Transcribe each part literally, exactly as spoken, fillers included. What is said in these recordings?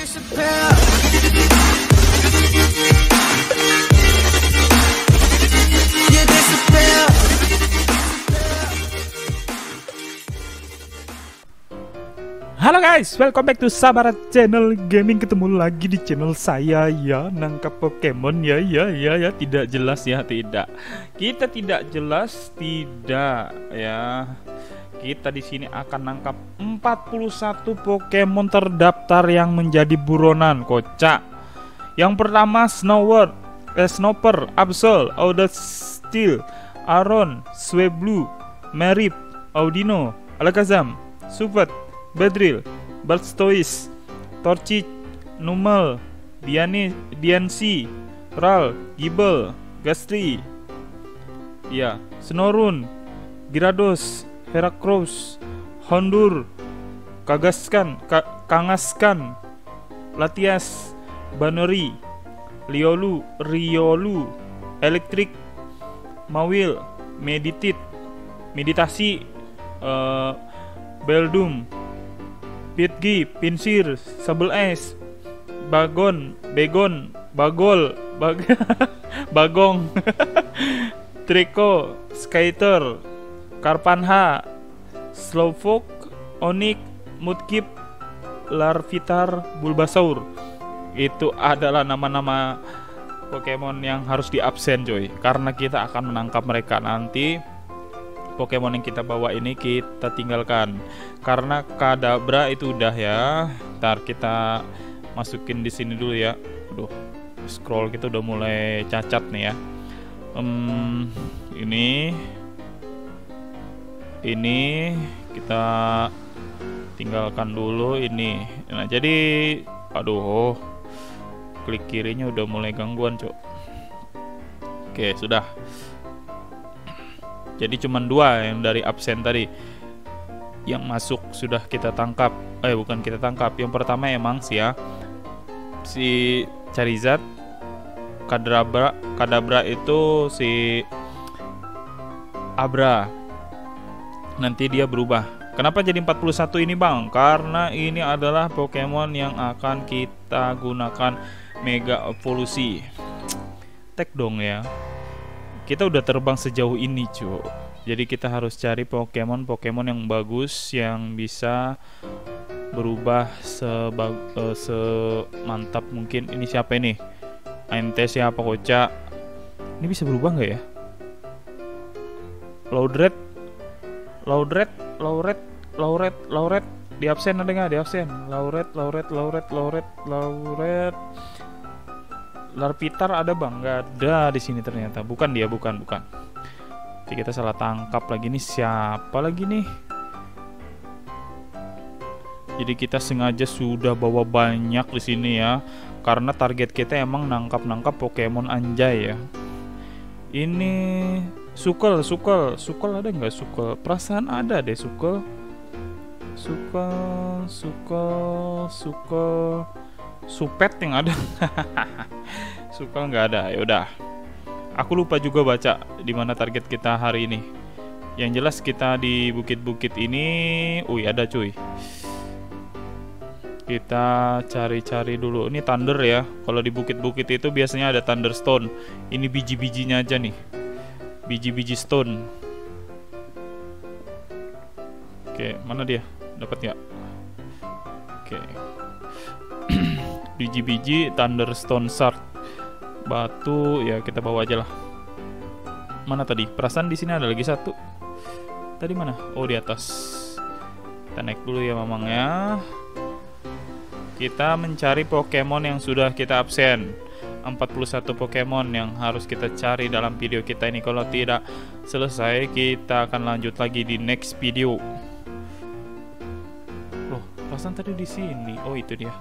Halo guys, welcome back to Sabarat Channel Gaming. Ketemu lagi di channel saya ya, nangkap Pokemon ya, ya, ya, ya. Tidak jelas ya, tidak. Kita tidak jelas, tidak ya. Kita di sini akan nangkap empat puluh satu Pokemon terdaftar yang menjadi buronan, kocak. Yang pertama Snower, eh, Snoper, Absol, Audasteel, Aron, Swablu, Marip, Audino, Alakazam, Super, Beedrill, Blastoise, Torchic, Numel, Diani, Diancie, Ral, Gible, Gastly, ya, Snorunt, Gyarados, Heracross, Houndour, Kagaskan, Ka Kangaskhan, Latias, Banori, Riolu, Riolu, Electric, Mawile, Meditite, Meditasi, uh, Beldum, Pidgey, Pinsir, Sable Ace, Bagon, Begon, Bagol, Bag Bagong, Trico, Skyter, Karpanha, Slowpoke, Onix, Mudkip, Larvitar, Bulbasaur. Itu adalah nama-nama Pokemon yang harus diabsen coy, karena kita akan menangkap mereka nanti. Pokemon yang kita bawa ini kita tinggalkan karena Kadabra itu udah ya. Ntar kita masukin di sini dulu ya. Aduh, scroll kita udah mulai cacat nih ya. Um, ini, ini kita tinggalkan dulu ini. Nah jadi, aduh, klik kirinya udah mulai gangguan cok. Oke sudah. Jadi cuma dua yang dari absen tadi. Yang masuk sudah kita tangkap. Eh bukan kita tangkap. Yang pertama emang sih ya, si Charizard, Kadabra, Kadabra itu si Abra. Nanti dia berubah. Kenapa jadi empat puluh satu ini bang? Karena ini adalah Pokemon yang akan kita gunakan Mega Evolusi. Tek dong ya. Kita udah terbang sejauh ini cuy. Jadi kita harus cari Pokemon-Pokemon yang bagus, yang bisa berubah sebag uh, semantap mungkin. Ini siapa ini? A M T siapa kocak? Ini bisa berubah nggak ya? Loudred, Loudred, Loudred, Loudred, Loudred. Di absen ada nggak? Di absen. Loudred, Loudred, Loudred, Loudred, Loudred. Larvitar ada bang? Nggak ada di sini ternyata. Bukan dia, bukan, bukan. Jadi kita salah tangkap lagi nih. Siapa lagi nih? Jadi kita sengaja sudah bawa banyak di sini ya, karena target kita emang nangkap-nangkap Pokemon anjay ya. Ini Sukel, Sukel, Sukel ada nggak Sukel? Perasaan ada deh Sukel. Sukel, Sukel, Sukel. Supet yang ada. Suka nggak ada. Ya udah. Aku lupa juga baca di mana target kita hari ini. Yang jelas kita di bukit-bukit ini. Wih ada cuy. Kita cari-cari dulu. Ini Thunder ya. Kalau di bukit-bukit itu biasanya ada Thunderstone. Ini biji-bijinya aja nih. Biji-biji stone. Oke, mana dia? Dapat nggak? Oke. Biji-biji Thunderstone Shard. Batu ya kita bawa aja lah. Mana tadi? Perasaan di sini ada lagi satu. Tadi mana? Oh di atas. Kita naik dulu ya mamang ya. Kita mencari Pokemon yang sudah kita absen. empat puluh satu Pokemon yang harus kita cari dalam video kita ini. Kalau tidak selesai, kita akan lanjut lagi di next video. Loh, perasaan tadi di sini. Oh itu dia.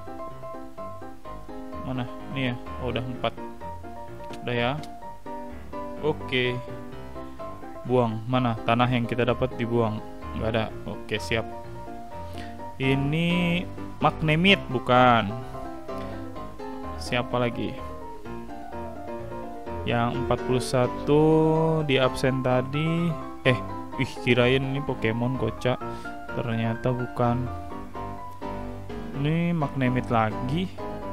Mana? Nih ya. Oh udah empat. Udah ya. Oke. Buang. Mana? Tanah yang kita dapat dibuang. Nggak ada. Oke siap. Ini Magnemite bukan. Siapa lagi? Yang empat puluh satu di absen tadi. Eh, ih kirain ini Pokemon kocak. Ternyata bukan. Ini magnemit lagi.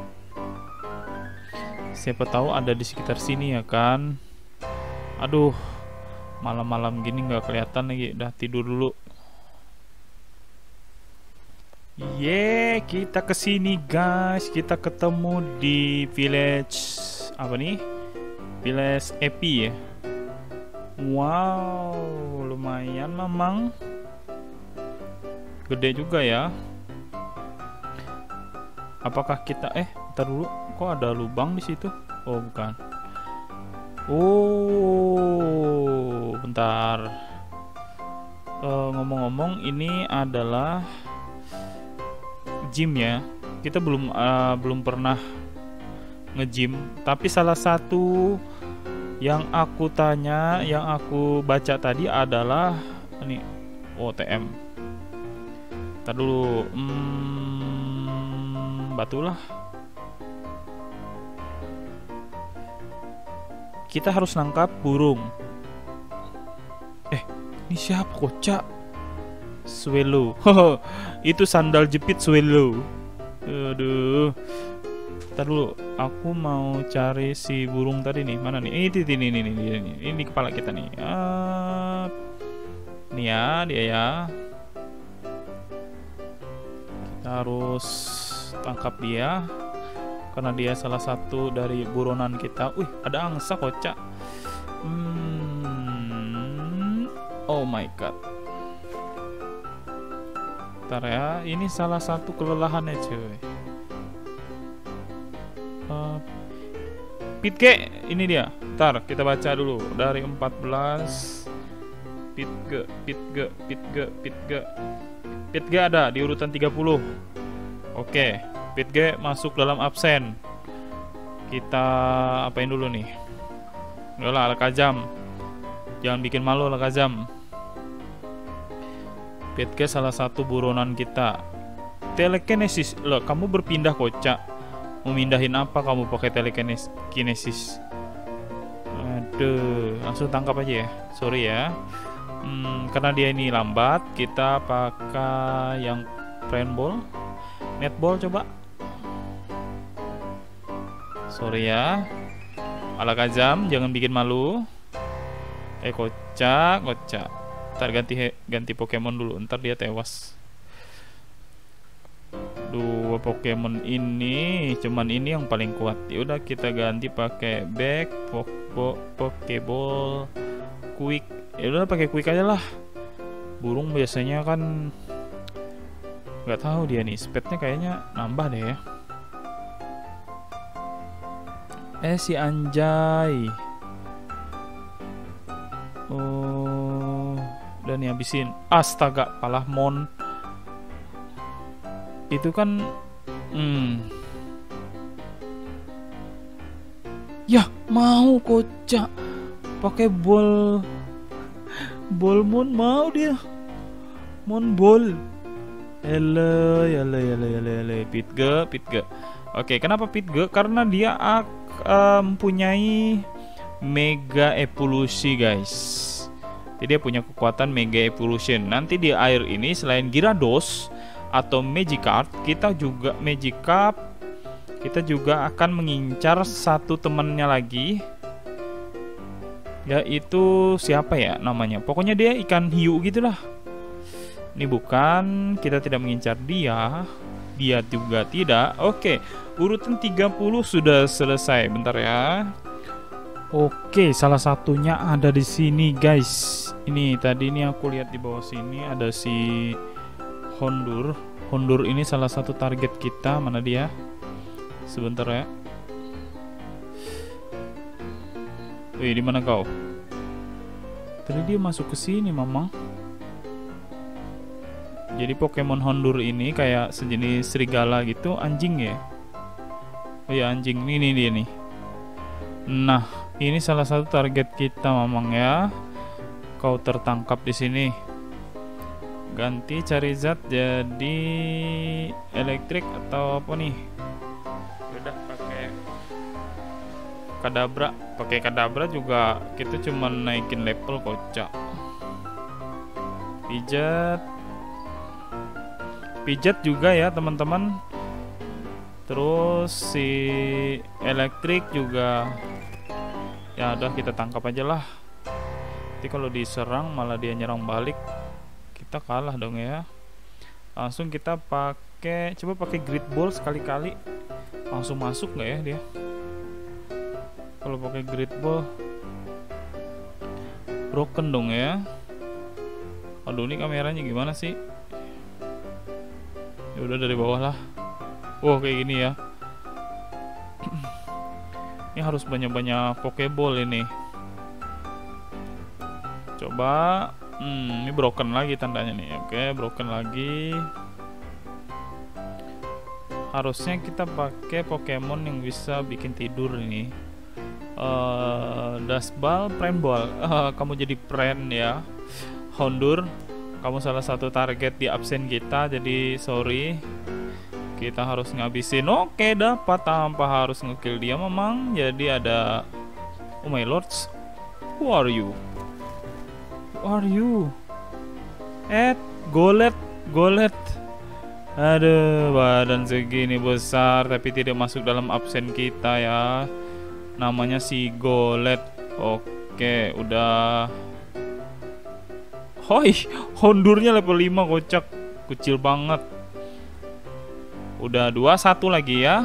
Siapa tahu ada di sekitar sini ya kan. Aduh, malam-malam gini nggak kelihatan lagi. Udah tidur dulu. Yeay, kita kesini guys. Kita ketemu di village apa nih? Village Epi ya. Wow, lumayan memang. Gede juga ya. Apakah kita eh ntar dulu, kok ada lubang di situ? Oh bukan. Oh bentar. Uh, ngomong-ngomong, ini adalah gym ya. Kita belum uh, belum pernah nge-gym, tapi salah satu yang aku tanya, yang aku baca tadi adalah ini O T M. Ntar dulu. Hmm, batulah. Kita harus nangkap burung. Eh, ini siapa kocak? Swallow. Itu sandal jepit swallow. Aduh. Ntar dulu, aku mau cari si burung tadi nih. Mana nih? Ini ini ini ini ini, ini kepala kita nih. Ah, ini ya, dia ya. Kita harus tangkap dia karena dia salah satu dari buronan kita. Wih, ada angsa kocak. Hmm. Oh my god. Ntar ya, ini salah satu kelelahannya cuy. Uh, Pitge, ini dia. Ntar kita baca dulu dari empat belas. Pitge, Pitge, Pitge, Pitge. Pitge ada di urutan tiga puluh. Oke, Pitge masuk dalam absen. Kita apain dulu nih? Udahlah, Alakazam. Jangan bikin malu, Alakazam. Pitge salah satu buronan kita. Telekinesis. Loh, kamu berpindah kocak. Mau mindahin apa kamu pakai telekinesis? Aduh, langsung tangkap aja ya. Sorry ya. Hmm, karena dia ini lambat, kita pakai yang paintball, netball coba. Sorry ya, Alakazam, jangan bikin malu. Eh kocak, kocak. Ntar ganti ganti Pokemon dulu, ntar dia tewas. Dua Pokemon ini, cuman ini yang paling kuat. Ya udah kita ganti pakai back, pok, Pokeball, quick. Ya udah pakai quick aja lah. Burung biasanya kan nggak tahu dia nih, speednya kayaknya nambah deh ya. Eh si anjay. Oh, dan habisin. Astaga, palah mon. Itu kan hmm. Ya, mau kocak. Pakai bol bol mon mau dia. Mon bol. Ele, ele, ele, ele, ele. Pitge, Pitge. Oke, kenapa Pitge? Karena dia akan mempunyai Mega Evolusi, guys. Jadi dia punya kekuatan Mega Evolution. Nanti di air ini selain Gyarados atau Magikarp, kita juga Magikarp, kita juga akan mengincar satu temannya lagi, yaitu siapa ya namanya? Pokoknya dia ikan hiu gitulah. Ini bukan, kita tidak mengincar dia. Dia juga tidak. Oke, urutan tiga puluh sudah selesai. Bentar ya. Oke, salah satunya ada di sini, guys. Ini tadi ini aku lihat di bawah sini ada si Hondur. Hondur ini salah satu target kita. Mana dia? Sebentar ya. Wih, di mana kau? Tadi dia masuk ke sini, Mamang. Jadi Pokemon Hondur ini kayak sejenis serigala gitu, anjing ya. Oh ya, anjing. Ini, ini dia nih. Nah, ini salah satu target kita, Mamang ya. Kau tertangkap di sini. Ganti Charizard jadi elektrik atau apa nih? Udah pakai Kadabra. Pakai Kadabra juga kita cuma naikin level kocak. Pijat. Pijat juga ya, teman-teman. Terus si elektrik juga ya udah kita tangkap aja lah. Nanti kalau diserang malah dia nyerang balik, kita kalah dong ya. Langsung kita pakai, coba pakai grid ball sekali-kali. Langsung masuk nggak ya dia? Kalau pakai grid ball broken dong ya. Aduh, ini kameranya gimana sih? Ya udah dari bawah lah. Wow, kayak gini ya. Ini harus banyak-banyak pokeball ini. Coba, hmm, ini broken lagi tandanya nih. Oke, broken lagi. Harusnya kita pakai Pokemon yang bisa bikin tidur ini. Uh, Dustball, Pranball. Uh, kamu jadi Pran ya. Hondur, kamu salah satu target di absen kita, jadi sorry. Kita harus ngabisin. Oke, dapat tanpa harus ngekill dia memang. Jadi ada, oh my lords, who are you? Who are you? Eh, Golett, Golett. Aduh, badan segini besar tapi tidak masuk dalam absen kita ya. Namanya si Golett. Oke, udah. Hoi, Hondurnya level lima, kocak. Kecil banget. Udah dua satu lagi ya.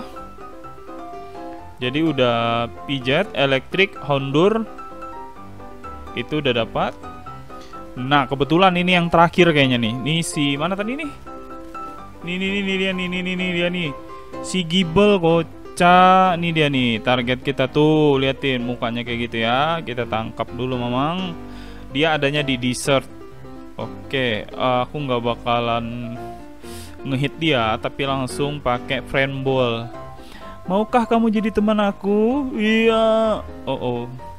Jadi udah Pidgeot, elektrik, Hondur. Itu udah dapat. Nah, kebetulan ini yang terakhir kayaknya nih. Nih si mana tadi nih? Nih nih nih dia nih nih nih nih dia nih. Si Gible, kocak. Nih dia nih, target kita tuh. Liatin mukanya kayak gitu ya. Kita tangkap dulu memang. Dia adanya di desert. Oke, aku nggak bakalan ngehit dia, tapi langsung pakai friend ball. Maukah kamu jadi teman aku? Iya. Oh oh.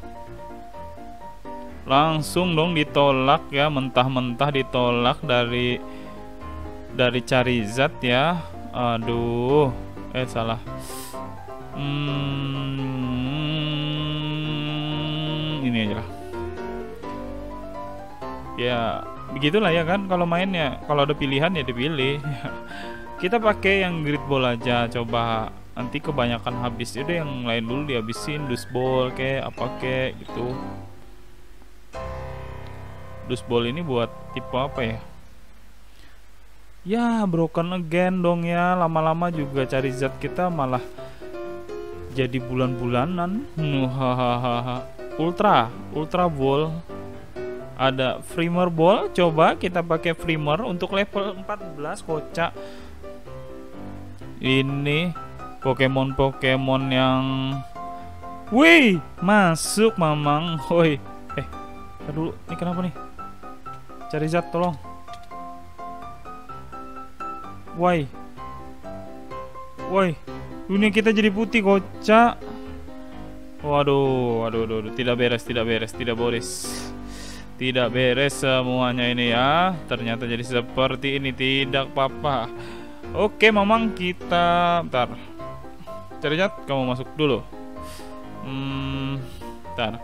Langsung dong ditolak ya, mentah-mentah ditolak dari dari Charizard ya. Aduh, eh salah. Hmm, ini aja lah. Ya, begitulah ya kan kalau mainnya. Kalau ada pilihan ya dipilih. Kita pakai yang grid ball aja, coba. Nanti kebanyakan habis, udah yang lain dulu dihabisin. Dust ball kayak apa kayak gitu. Dust ball ini buat tipe apa ya? Ya, broken again dong ya. Lama-lama juga Charizard kita malah jadi bulan-bulanan. Hahaha. Ultra, Ultra Ball. Ada Freemer Ball, coba kita pakai Freemer untuk level empat belas, kocak. Ini Pokemon-Pokemon yang, wih, masuk mamang. Hoi. Eh, dulu, ini kenapa nih? Charizard tolong. Woi. Woi. Dunia kita jadi putih, kocak. Waduh, waduh, waduh, waduh. Tidak beres, tidak beres, tidak beres. Tidak beres semuanya ini ya. Ternyata jadi seperti ini. Tidak apa-apa. Oke, memang kita, bentar. Charizard, kamu masuk dulu. Hmm, bentar.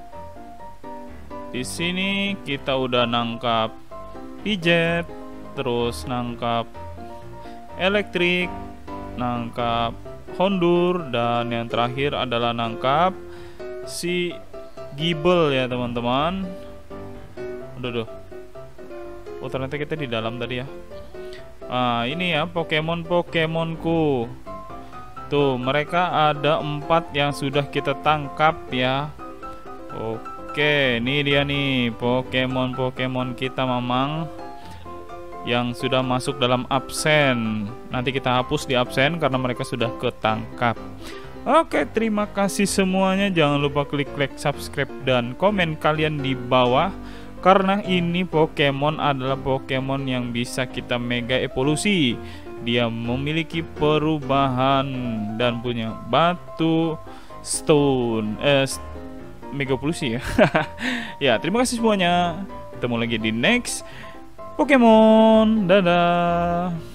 Di sini kita udah nangkap Pidgeot, terus nangkap elektrik, nangkap Hondur, dan yang terakhir adalah nangkap si Gible ya teman-teman. Aduh, aduh. Oh, ternyata kita di dalam tadi ya. Ah, ini ya Pokemon-Pokemonku. Tuh, mereka ada empat yang sudah kita tangkap ya. Oke, ini dia nih Pokemon-Pokemon kita mamang yang sudah masuk dalam absen. Nanti kita hapus di absen karena mereka sudah ketangkap. Oke, terima kasih semuanya. Jangan lupa klik like, subscribe, dan komen kalian di bawah. Karena ini Pokemon adalah Pokemon yang bisa kita mega evolusi. Dia memiliki perubahan dan punya batu stone eh, mega evolusi ya. Ya, terima kasih semuanya. Ketemu lagi di next Pokemon. Dadah.